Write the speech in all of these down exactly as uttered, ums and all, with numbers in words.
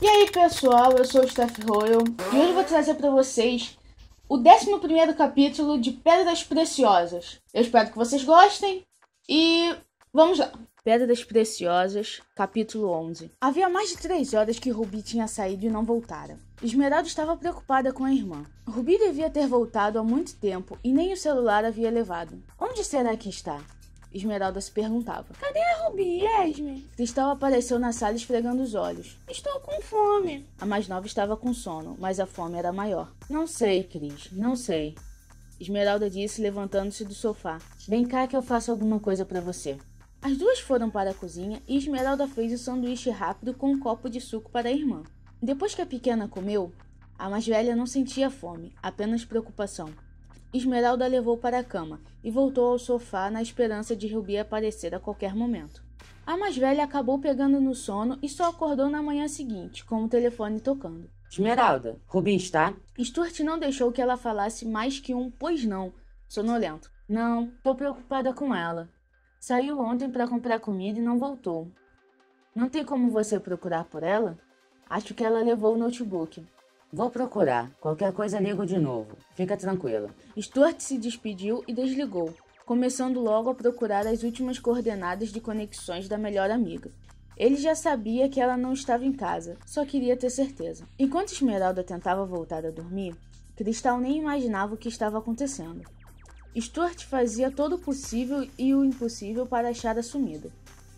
aí pessoal, eu sou o Steph Royal e hoje eu vou trazer para vocês o décimo primeiro capítulo de Pedras Preciosas. Eu espero que vocês gostem e vamos lá. Pedras Preciosas, capítulo onze. Havia mais de três horas que Ruby tinha saído e não voltara. Esmeralda estava preocupada com a irmã. Ruby devia ter voltado há muito tempo e nem o celular havia levado. Onde será que está? Esmeralda se perguntava. Cadê a Ruby, Esme? Cristal apareceu na sala esfregando os olhos. Estou com fome. A mais nova estava com sono, mas a fome era maior. Não sei, Cris, não sei. Esmeralda disse, levantando-se do sofá. Vem cá que eu faço alguma coisa para você. As duas foram para a cozinha e Esmeralda fez o sanduíche rápido com um copo de suco para a irmã. Depois que a pequena comeu, a mais velha não sentia fome, apenas preocupação. Esmeralda a levou para a cama e voltou ao sofá na esperança de Ruby aparecer a qualquer momento. A mais velha acabou pegando no sono e só acordou na manhã seguinte, com o telefone tocando. Esmeralda, Ruby está? Stuart não deixou que ela falasse mais que um pois não, sonolento. Não, tô preocupada com ela. Saiu ontem para comprar comida e não voltou. Não tem como você procurar por ela? Acho que ela levou o notebook. Vou procurar. Qualquer coisa ligo de novo. Fica tranquila. Stuart se despediu e desligou, começando logo a procurar as últimas coordenadas de conexões da melhor amiga. Ele já sabia que ela não estava em casa, só queria ter certeza. Enquanto Esmeralda tentava voltar a dormir, Cristal nem imaginava o que estava acontecendo. Stuart fazia todo o possível e o impossível para achar a sumida.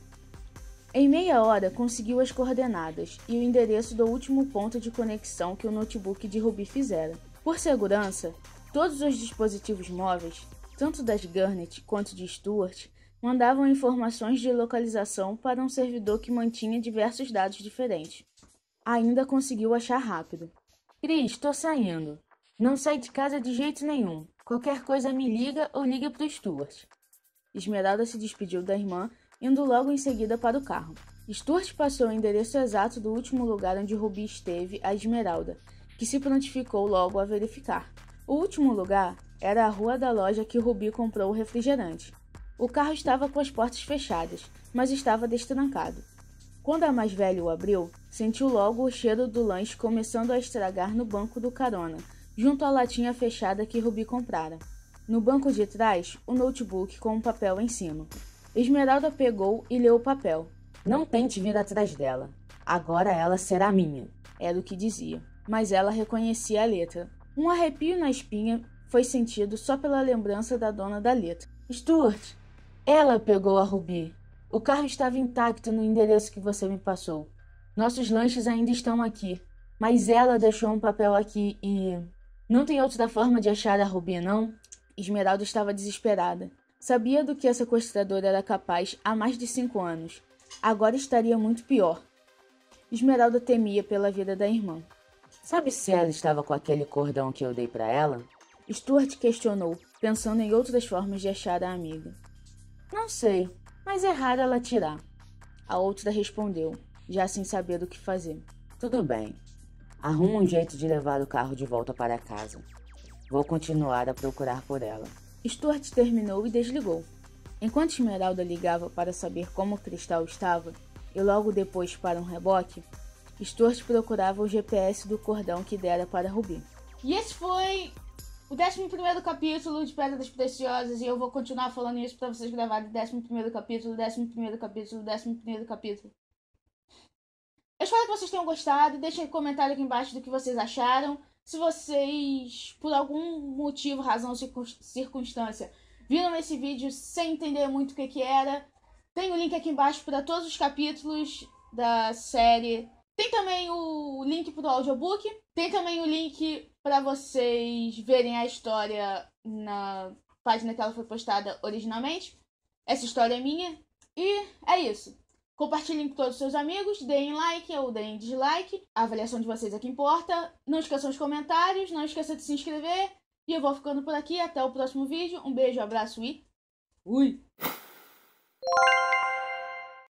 Em meia hora, conseguiu as coordenadas e o endereço do último ponto de conexão que o notebook de Ruby fizera. Por segurança, todos os dispositivos móveis, tanto das Garnet quanto de Stuart, mandavam informações de localização para um servidor que mantinha diversos dados diferentes. Ainda conseguiu achar rápido. Cris, tô saindo. Não sai de casa de jeito nenhum. Qualquer coisa me liga ou liga pro Stuart. Esmeralda se despediu da irmã, indo logo em seguida para o carro. Stuart passou o endereço exato do último lugar onde Ruby esteve a Esmeralda, que se prontificou logo a verificar. O último lugar era a rua da loja que Ruby comprou o refrigerante. O carro estava com as portas fechadas, mas estava destrancado. Quando a mais velha o abriu, sentiu logo o cheiro do lanche começando a estragar no banco do carona, junto à latinha fechada que Ruby comprara. No banco de trás, o notebook com um papel em cima. Esmeralda pegou e leu o papel. Não tente vir atrás dela. Agora ela será minha. Era o que dizia, mas ela reconhecia a letra. Um arrepio na espinha foi sentido só pela lembrança da dona da letra. Stuart, ela pegou a Ruby. O carro estava intacto no endereço que você me passou. Nossos lanches ainda estão aqui, mas ela deixou um papel aqui e... Não tem outra forma de achar a Ruby, não? Esmeralda estava desesperada. Sabia do que a sequestradora era capaz há mais de cinco anos. Agora estaria muito pior. Esmeralda temia pela vida da irmã. Sabe se ela estava com aquele cordão que eu dei para ela? Stuart questionou, pensando em outras formas de achar a amiga. Não sei, mas é raro ela tirar. A outra respondeu, já sem saber o que fazer. Tudo bem. Arruma um jeito de levar o carro de volta para casa. Vou continuar a procurar por ela. Stuart terminou e desligou. Enquanto Esmeralda ligava para saber como o Cristal estava, e logo depois para um reboque, Stuart procurava o G P S do cordão que dera para Ruby. E esse foi o décimo primeiro capítulo de Pedras Preciosas, e eu vou continuar falando isso para vocês gravarem décimo primeiro capítulo, décimo primeiro capítulo, décimo primeiro capítulo. Eu espero que vocês tenham gostado, deixem um comentário aqui embaixo do que vocês acharam. Se vocês, por algum motivo, razão, circunstância, viram esse vídeo sem entender muito o que que era, tem o link aqui embaixo para todos os capítulos da série. Tem também o link para o audiobook. Tem também o link para vocês verem a história na página que ela foi postada originalmente. Essa história é minha. E é isso. Compartilhem com todos os seus amigos, deem like ou deem dislike. A avaliação de vocês é que importa. Não esqueçam os comentários, não esqueça de se inscrever. E eu vou ficando por aqui. Até o próximo vídeo. Um beijo, abraço e fui!